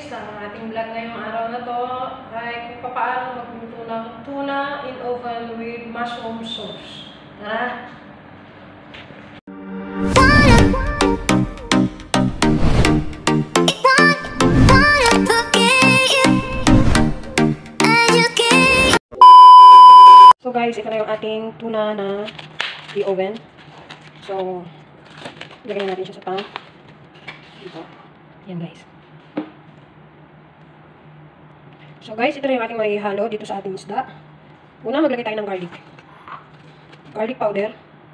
guys, ang ating vlog ngayong araw na to ay kung paano magluto ng tuna in oven with mushroom sauce. Tara! So guys, ito na yung ating tuna na i-oven. So, lagyan natin siya sa pan. Dito. Yan guys. So guys, ito na yung ating maihalo dito sa ating isda. Una, maglagay tayo ng garlic. Garlic powder.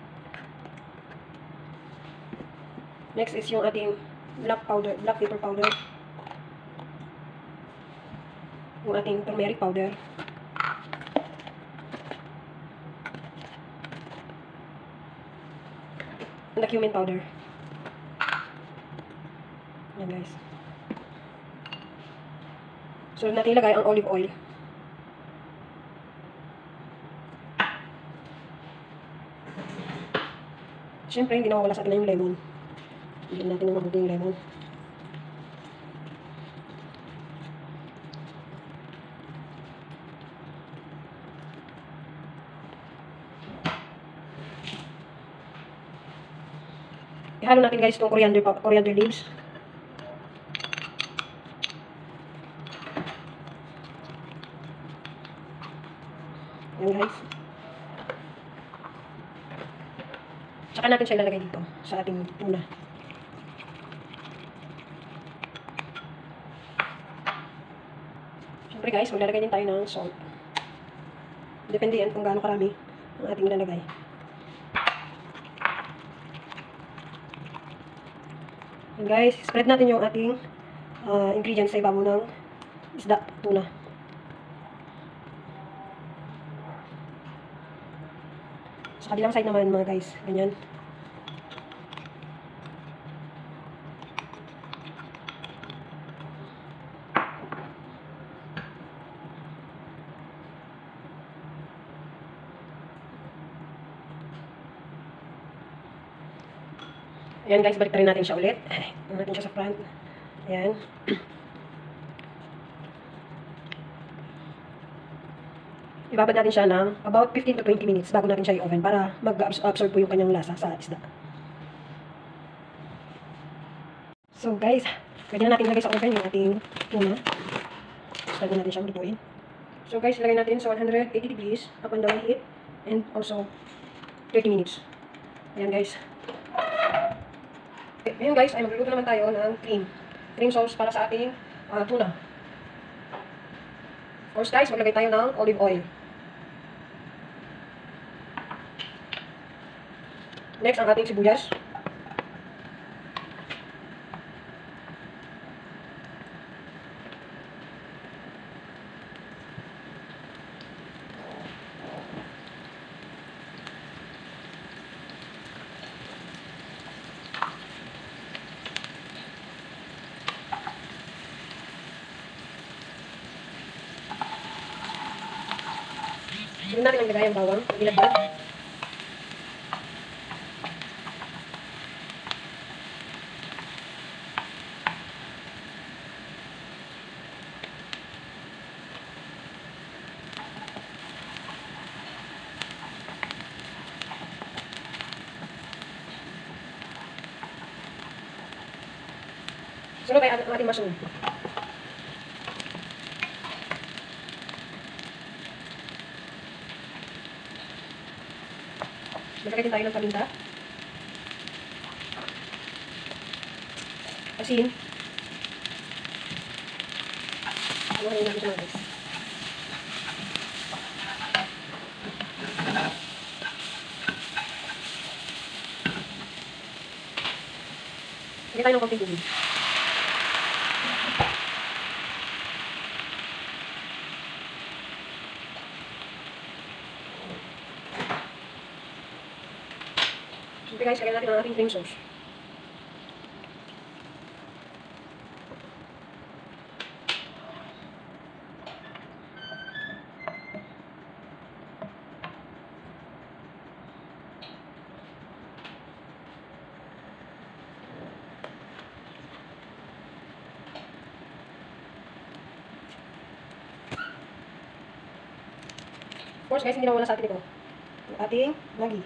Next is yung ating black pepper powder. Yung ating turmeric powder. And the cumin powder. Yan guys. So, natin ilagay ang olive oil. Siyempre, hindi nawawala sa atin na yung lemon. Bigyan natin ng mabuti yung lemon. Ihalo natin guys itong coriander leaves. Yan guys. Tsaka natin siya ilalagay dito sa ating tuna. Siyempre guys, maglalagay din tayo ng salt. Depende yan kung gaano karami ang ating ilalagay. And guys, spread natin yung ating ingredients sa ibabaw ng isda, tuna. Sa kabilang side naman mga guys, ganyan. Ayan guys, balik natin siya ulit. Natin siya sa front. Ayan. Ibabad natin siya ng about 15 to 20 minutes bago natin siya i-oven para mag-absorb po yung kanyang lasa sa isda. So guys, pwede na natin ilagay sa oven yung ating tuna. Start natin siyang lutuin. So guys, ilagay natin sa 180 degrees up and down heat and also 30 minutes. Ayan guys. Ngayon guys, ay magluluto naman tayo ng cream sauce para sa ating tuna. Of course guys, maglagay tayo ng olive oil. Next, ang ating sibuyas. Doon natin ang lagay ang bawang, ilagay. Sunod ay ang ating mushroom. Maglagay din tayo ng paminta. Asin. Haluin natin siya mga guys. Lagyan tayo ng konting tubig. Siyempre guys, lagyan natin ang ating cream sauce. course guys, hindi na wala sa atin ito. Yung ating Maggi.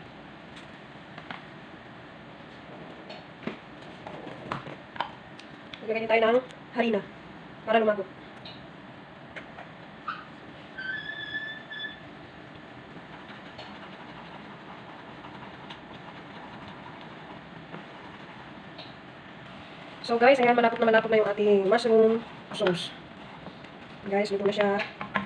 Maglagay din tayo ng harina para lumago. So guys, ayan, malapot na yung ating mushroom sauce. Guys, luto na siya.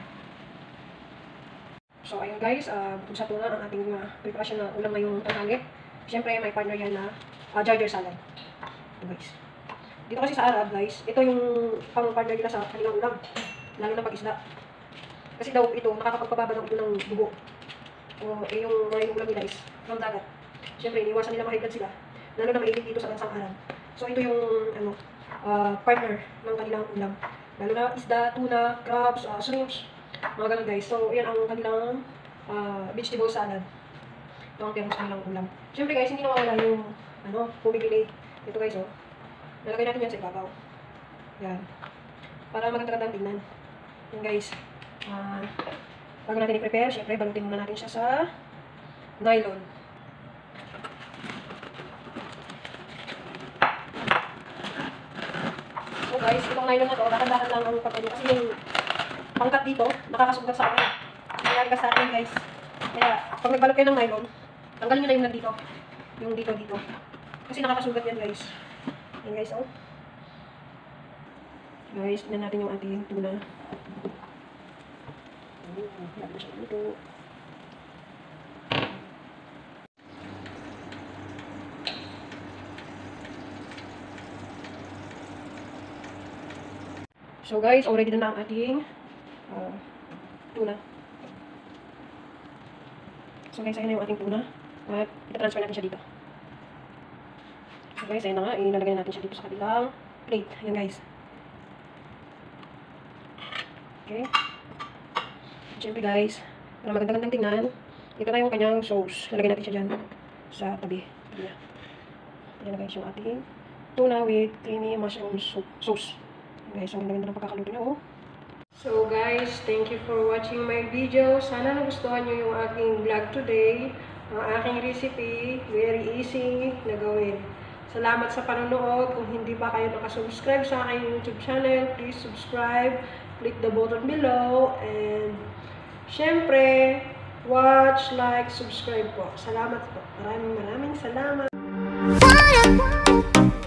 So ayun guys, sa tuna ang ating preparasyon na ulam ngayong tanghali. Siyempre may partner yan na Jar salad. Ito guys. Dito kasi sa Arab guys, ito yung pang-partner nila sa kanilang ulam. Lalo na pag-isda. Kasi daw ito, nakakapagpababa daw ito ng dugo. O yung mga ulam nila is from dagat. Siyempre, iniwasan nila mahigad sila. Lalo na mainit dito sa bansang Arab. So ito yung partner ng kanilang ulam. Lalo na isda, tuna, crabs, shrimps, mga ganun guys. So yan ang kanilang vegetable salad. Ito ang term sa kanilang ulam. Siyempre guys, hindi nawawala yung pomegranate. Ito guys, oh. Nalagay natin yan sa ibabaw. Yan. Para maganda-ganda ang tingnan. Yan guys. Bago natin i-prepare, syempre balutin muna natin siya sa nylon. So guys, itong nylon na to, dahan-dahan lang ang pagkain. Kasi yung pangkat dito, nakakasugat sa akin. Nangyari ka sa akin guys. Kaya, pag nagbalot kayo ng nylon, tanggalin nyo na yung nandito. Yung dito. Kasi nakakasugat yan guys. Yan guys, oh. Guys, tignan natin yung ating tuna. Lagi na siya dito. So guys, already na ang ating tuna. So guys, ayan na yung ating tuna. At ita-transfer natin siya dito. So guys, ayun na nga, ilalagay natin siya dito sa kabilang plate. Ayan guys. Okay. Siyempre guys, para magandang tingnan, ito na yung kanyang sauce. Lalagay natin siya dyan sa tabi. Ayan na guys yung ating tuna with creamy mushroom sauce. Guys, ang ganda ng pagkakaluto niya, oh. So guys, thank you for watching my video. Sana nagustuhan nyo yung aking vlog today. Ang aking recipe, very easy na gawin. Salamat sa panonood. Kung hindi pa kayo nakasubscribe sa aking YouTube channel, please subscribe. Click the button below. And syempre, watch, like, subscribe po. Salamat po. Maraming salamat.